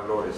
valores,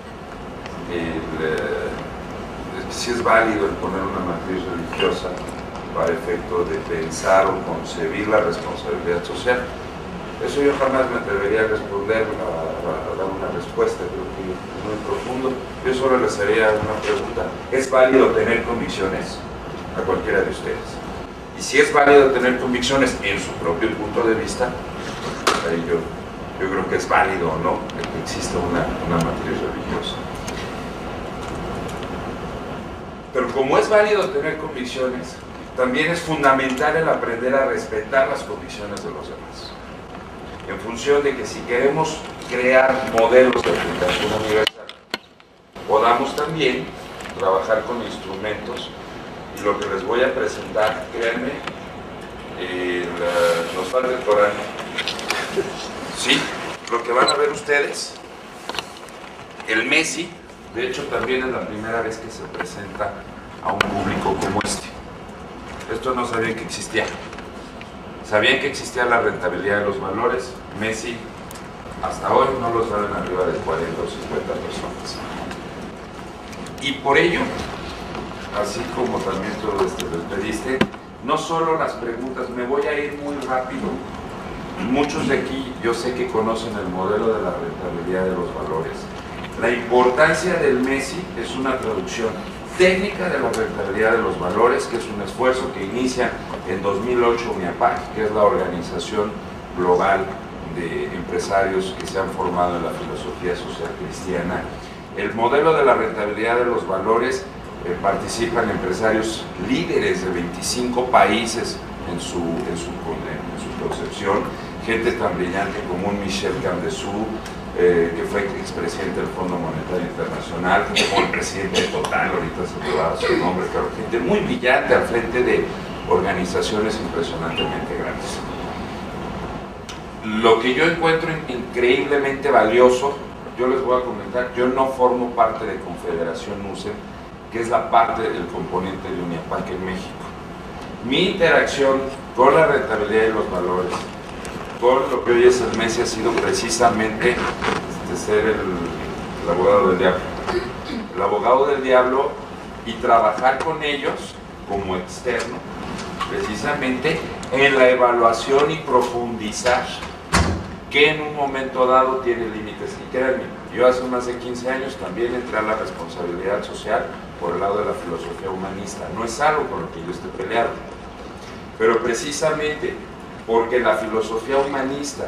si es válido el poner una matriz religiosa para efecto de pensar o concebir la responsabilidad social. Eso yo jamás me atrevería a responder, a dar una respuesta, creo que es muy profundo. Yo solo les haría una pregunta: ¿es válido tener convicciones? A cualquiera de ustedes. Y si es válido tener convicciones en su propio punto de vista, ahí yo creo que es válido o no que exista una matriz religiosa. Pero como es válido tener convicciones, también es fundamental el aprender a respetar las convicciones de los demás. En función de que si queremos crear modelos de aplicación universal, podamos también trabajar con instrumentos, y lo que les voy a presentar, créanme, nos va a decorar. Sí, lo que van a ver ustedes, el Messi, de hecho también es la primera vez que se presenta a un público como este. Esto no sabían que existía. Sabían que existía la rentabilidad de los valores. Messi, hasta hoy, no lo saben arriba de 40 o 50 personas. Y por ello, así como también todo esto les pediste, no solo las preguntas, me voy a ir muy rápido. Muchos de aquí yo sé que conocen el modelo de la rentabilidad de los valores. La importancia del Messi es una traducción técnica de la rentabilidad de los valores, que es un esfuerzo que inicia en 2008 UNIAPAC, que es la organización global de empresarios que se han formado en la filosofía social cristiana. El modelo de la rentabilidad de los valores participan empresarios líderes de 25 países en su concepción, gente tan brillante como un Michel Camdesú, que fue expresidente del Fondo Monetario Internacional, como el presidente de Total, ahorita se me va su nombre, claro, gente muy brillante al frente de organizaciones impresionantemente grandes. Lo que yo encuentro increíblemente valioso, yo les voy a comentar, yo no formo parte de Confederación USEM, que es la parte del componente de UNIAPAC en México. Mi interacción con la rentabilidad de los valores, con lo que hoy es el Messi, ha sido precisamente ser el abogado del diablo. El abogado del diablo y trabajar con ellos como externo, precisamente en la evaluación y profundizar que en un momento dado tiene límites. Y créanme, yo hace más de 15 años también entré a la responsabilidad social por el lado de la filosofía humanista. No es algo con lo que yo esté peleado, pero precisamente porque la filosofía humanista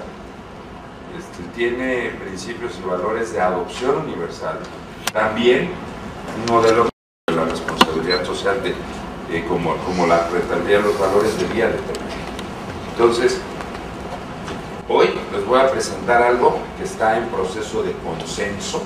tiene principios y valores de adopción universal, también un modelo de la responsabilidad social como la rentabilidad de los valores debía de tener. Entonces, hoy les voy a presentar algo que está en proceso de consenso,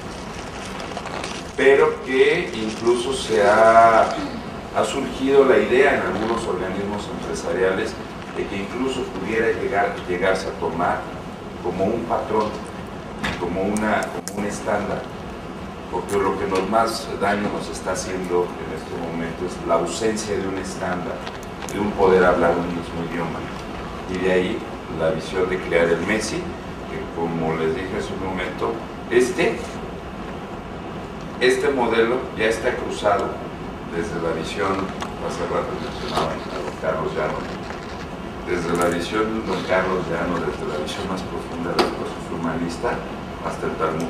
pero que incluso ha surgido la idea en algunos organismos empresariales de que incluso pudiera llegarse a tomar como un patrón, como un estándar, porque lo que más daño nos está haciendo en este momento es la ausencia de un estándar, de un poder hablar un mismo idioma. Y de ahí la visión de crear el Messi, que como les dije hace un momento, este modelo ya está cruzado desde la visión, hace rato mencionaba a don Carlos Llano, desde la visión de don Carlos Llano, desde la visión más profunda de la filosofía humanista hasta el Talmud.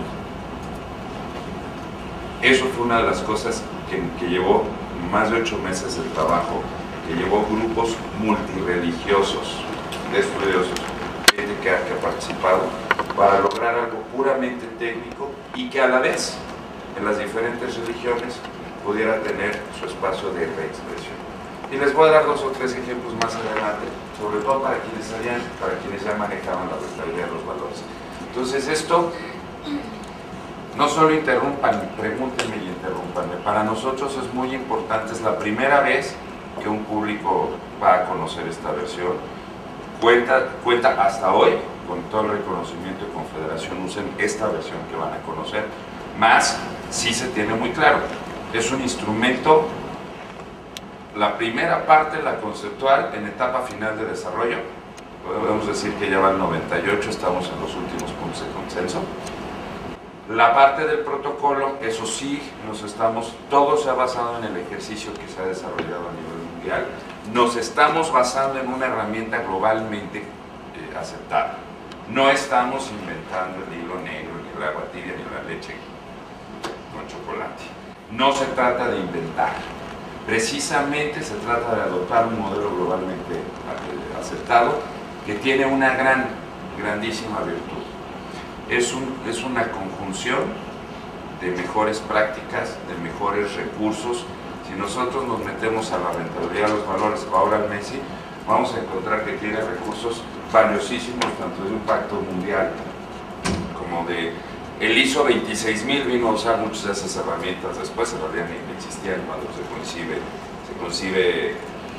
Eso fue una de las cosas que llevó más de 8 meses de trabajo, que llevó grupos multireligiosos, de estudiosos, gente que ha participado, para lograr algo puramente técnico y que a la vez en las diferentes religiones pudiera tener su espacio de reexpresión. Y les voy a dar 2 o 3 ejemplos más adelante, sobre todo para quienes ya manejaban la rentabilidad de los valores. Entonces esto, no solo interrumpan, pregúntenme y interrumpanme. Para nosotros es muy importante, es la primera vez que un público va a conocer esta versión. Cuenta hasta hoy con todo el reconocimiento de Confederación USEM esta versión que van a conocer, más sí se tiene muy claro, es un instrumento, la primera parte, la conceptual, en etapa final de desarrollo. Podemos decir que ya va el 98, estamos en los últimos puntos de consenso. La parte del protocolo, eso sí, todo se ha basado en el ejercicio que se ha desarrollado a nivel mundial. Nos estamos basando en una herramienta globalmente aceptada. No estamos inventando el hilo negro, ni el agua tibia, ni la leche con chocolate. No se trata de inventar. Precisamente se trata de adoptar un modelo globalmente aceptado que tiene una grandísima virtud. Es una conjunción de mejores prácticas, de mejores recursos. Si nosotros nos metemos a la rentabilidad de los valores, ahora el MESI, vamos a encontrar que tiene recursos valiosísimos, tanto de un pacto mundial como de... El ISO 26000 vino a usar muchas de esas herramientas, después en realidad ni existían cuando se concibe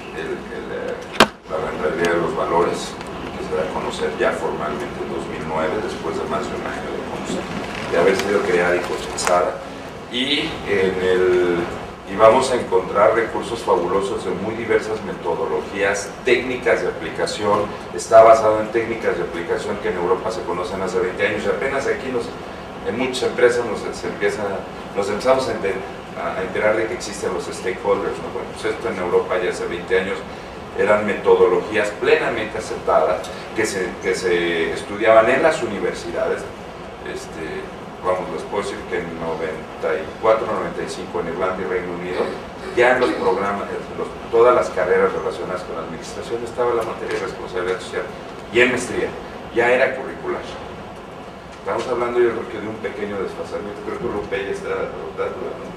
la rentabilidad de los valores, que se da a conocer ya formalmente en 2009, después de más de un año de haber sido creada y cotizada. Y vamos a encontrar recursos fabulosos de muy diversas metodologías, técnicas de aplicación. Está basado en técnicas de aplicación que en Europa se conocen hace 20 años y apenas aquí en muchas empresas nos empezamos a enterar de que existen los stakeholders, ¿no? Bueno, pues esto en Europa ya hace 20 años eran metodologías plenamente aceptadas que se estudiaban en las universidades. Les puedo decir que en 94, 95 en Irlanda y Reino Unido, ya en los programas, todas las carreras relacionadas con la administración estaba la materia de responsabilidad social, y en maestría, ya era curricular. Estamos hablando, yo creo que de un pequeño desfasamiento, creo que Europea ya está preguntando, ¿no?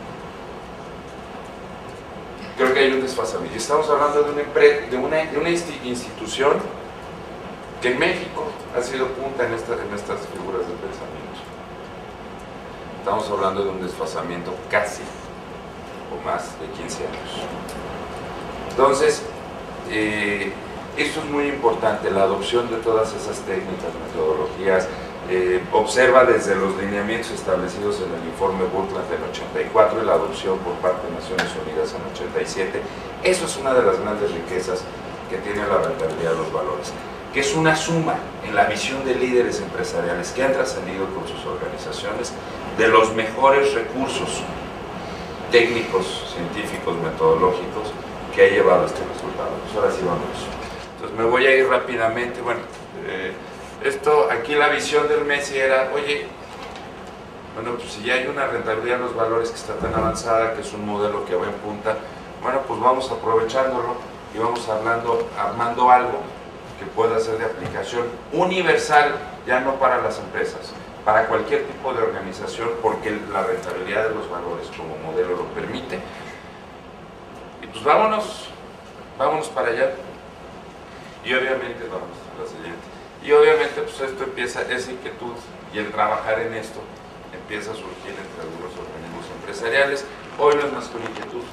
Creo que hay un desfasamiento. Estamos hablando de una institución que en México ha sido punta en estas figuras de pensamiento. Estamos hablando de un desfasamiento casi o más de 15 años. Entonces, esto es muy importante, la adopción de todas esas técnicas, metodologías. Observa desde los lineamientos establecidos en el informe Brundtland del 84 y la adopción por parte de Naciones Unidas en 87. Eso es una de las grandes riquezas que tiene la rentabilidad de los valores, que es una suma en la visión de líderes empresariales que han trascendido con sus organizaciones de los mejores recursos técnicos, científicos, metodológicos que ha llevado a este resultado. Pues ahora sí vamos. Entonces me voy a ir rápidamente. Bueno, aquí la visión del MESI era, oye, bueno, pues si ya hay una rentabilidad de los valores que está tan avanzada, que es un modelo que va en punta, bueno, pues vamos aprovechándolo y vamos armando algo que pueda ser de aplicación universal, ya no para las empresas, para cualquier tipo de organización, porque la rentabilidad de los valores como modelo lo permite. Y pues vámonos para allá. Y obviamente, vamos a la siguiente. Y obviamente pues esto empieza, esa inquietud y el trabajar en esto empieza a surgir entre algunos organismos empresariales. Hoy no es más que una inquietud.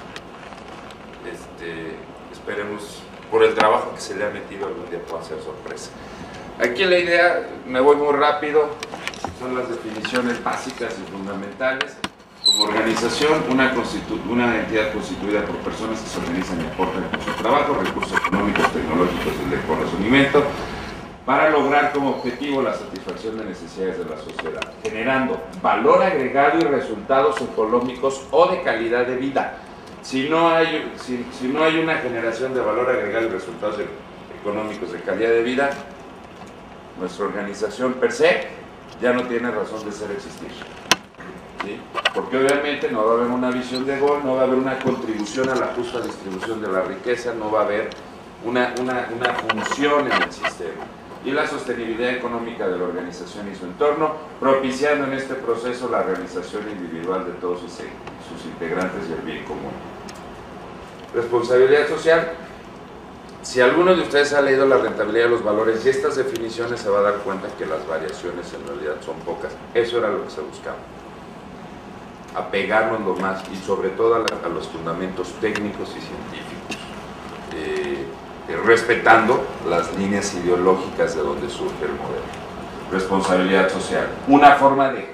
Esperemos por el trabajo que se le ha metido algún día pueda ser sorpresa. Aquí la idea, me voy muy rápido, son las definiciones básicas y fundamentales. Como organización, una entidad constituida por personas que se organizan y aportan con su trabajo, recursos económicos, tecnológicos y de conocimiento, para lograr como objetivo la satisfacción de necesidades de la sociedad, generando valor agregado y resultados económicos o de calidad de vida. Si no hay una generación de valor agregado y resultados económicos de calidad de vida, nuestra organización per se ya no tiene razón de ser existir. ¿Sí? Porque obviamente no va a haber una visión de gol, no va a haber una contribución a la justa distribución de la riqueza, no va a haber una función en el sistema. Y la sostenibilidad económica de la organización y su entorno, propiciando en este proceso la realización individual de todos sus integrantes y el bien común. Responsabilidad social. Si alguno de ustedes ha leído la rentabilidad de los valores y estas definiciones, se va a dar cuenta que las variaciones en realidad son pocas. Eso era lo que se buscaba. Apegarnos lo más y sobre todo a los fundamentos técnicos y científicos. Respetando las líneas ideológicas de donde surge el modelo. Responsabilidad social. Una forma de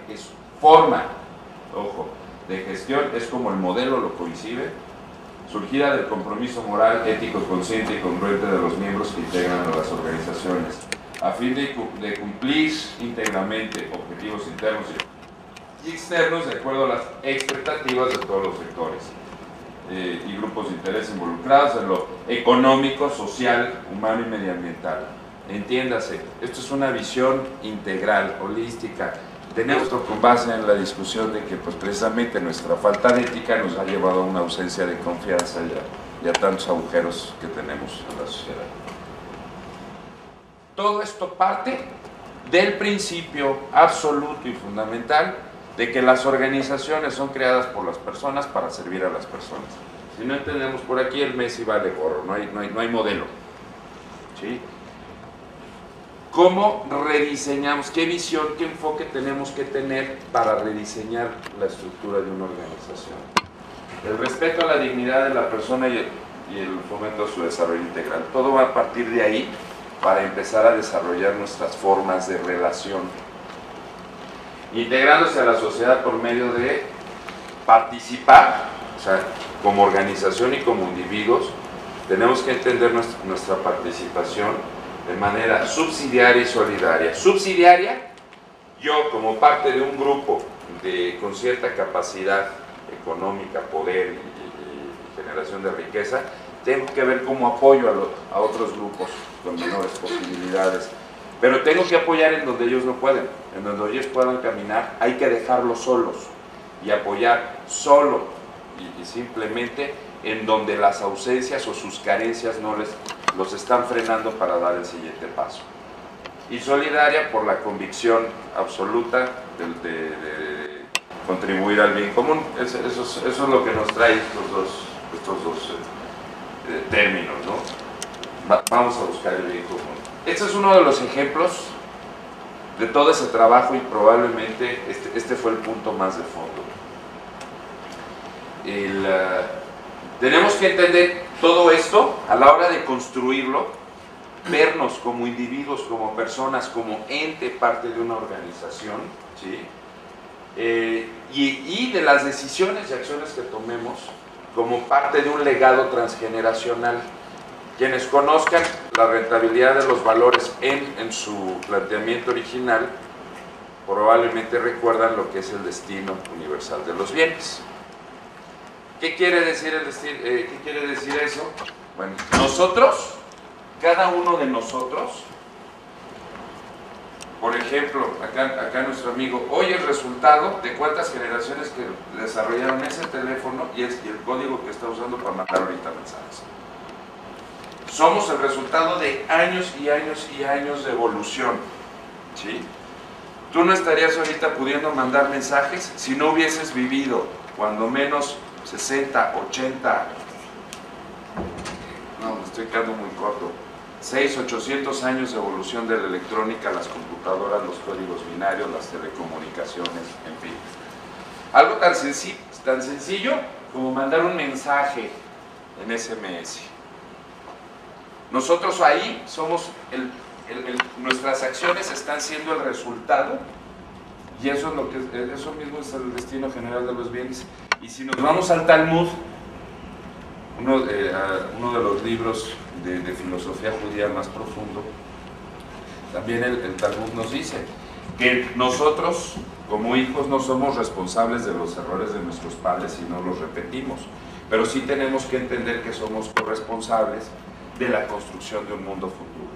gestión es como el modelo lo concibe, surgida del compromiso moral, ético, consciente y congruente de los miembros que integran a las organizaciones, a fin de cumplir íntegramente objetivos internos y externos de acuerdo a las expectativas de todos los sectores y grupos de interés involucrados en lo económico, social, humano y medioambiental. Entiéndase, esto es una visión integral, holística. Tenemos con base en la discusión de que pues, precisamente nuestra falta de ética nos ha llevado a una ausencia de confianza y a tantos agujeros que tenemos en la sociedad. Todo esto parte del principio absoluto y fundamental de que las organizaciones son creadas por las personas para servir a las personas. Si no entendemos por aquí, el Messi vale gorro, no hay modelo. ¿Sí? ¿Cómo rediseñamos? ¿Qué visión, qué enfoque tenemos que tener para rediseñar la estructura de una organización? El respeto a la dignidad de la persona y el fomento a su desarrollo integral. Todo va a partir de ahí para empezar a desarrollar nuestras formas de relación, integrándose a la sociedad por medio de participar, o sea, como organización y como individuos, tenemos que entender nuestra participación de manera subsidiaria y solidaria. Subsidiaria, yo como parte de un grupo con cierta capacidad económica, poder y generación de riqueza, tengo que ver cómo apoyo a otros grupos con menores posibilidades. Pero tengo que apoyar en donde ellos no pueden, en donde ellos puedan caminar, hay que dejarlos solos y apoyar solo y simplemente en donde las ausencias o sus carencias no los están frenando para dar el siguiente paso. Y solidaria por la convicción absoluta de contribuir al bien común. Eso es lo que nos trae estos dos términos, ¿no? Vamos a buscar el bien común. Este es uno de los ejemplos de todo ese trabajo y probablemente este fue el punto más de fondo. Tenemos que entender todo esto a la hora de construirlo, vernos como individuos, como personas, como ente, parte de una organización, ¿sí? Y de las decisiones y acciones que tomemos como parte de un legado transgeneracional. Quienes conozcan la rentabilidad de los valores en su planteamiento original, probablemente recuerdan lo que es el destino universal de los bienes. ¿Qué quiere decir qué quiere decir eso? Bueno, nosotros, cada uno de nosotros, por ejemplo, acá nuestro amigo, hoy el resultado de cuántas generaciones que desarrollaron ese teléfono y el código que está usando para mandar ahorita mensajes. Somos el resultado de años y años y años de evolución, ¿sí? Tú no estarías ahorita pudiendo mandar mensajes si no hubieses vivido cuando menos 60, 80, no, me estoy quedando muy corto, 600, 800 años de evolución de la electrónica, las computadoras, los códigos binarios, las telecomunicaciones, en fin. Algo tan sencillo como mandar un mensaje en SMS. Nosotros ahí somos, nuestras acciones están siendo el resultado y eso mismo es el destino general de los bienes. Y si nos vamos al Talmud, uno de los libros de filosofía judía más profundo, también el Talmud nos dice que nosotros como hijos no somos responsables de los errores de nuestros padres si no los repetimos, pero sí tenemos que entender que somos corresponsables de la construcción de un mundo futuro.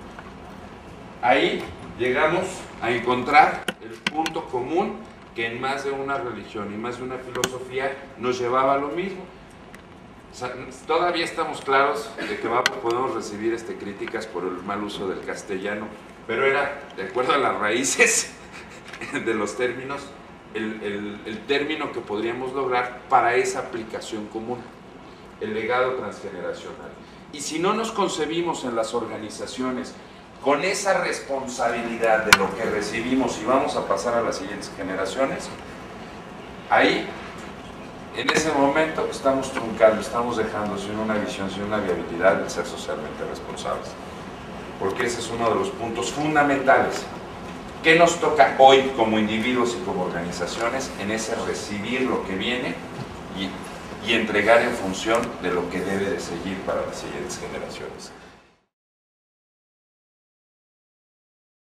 Ahí llegamos a encontrar el punto común que en más de una religión y más de una filosofía nos llevaba a lo mismo. O sea, todavía estamos claros de que podemos recibir críticas por el mal uso del castellano, pero era, de acuerdo a las raíces de los términos, el término que podríamos lograr para esa aplicación común, el legado transgeneracional. Y si no nos concebimos en las organizaciones con esa responsabilidad de lo que recibimos y vamos a pasar a las siguientes generaciones, ahí, en ese momento, estamos truncando, estamos dejando sin una visión, sin una viabilidad de ser socialmente responsables. Porque ese es uno de los puntos fundamentales. ¿Qué nos toca hoy como individuos y como organizaciones? En ese recibir lo que viene y entregar en función de lo que debe de seguir para las siguientes generaciones.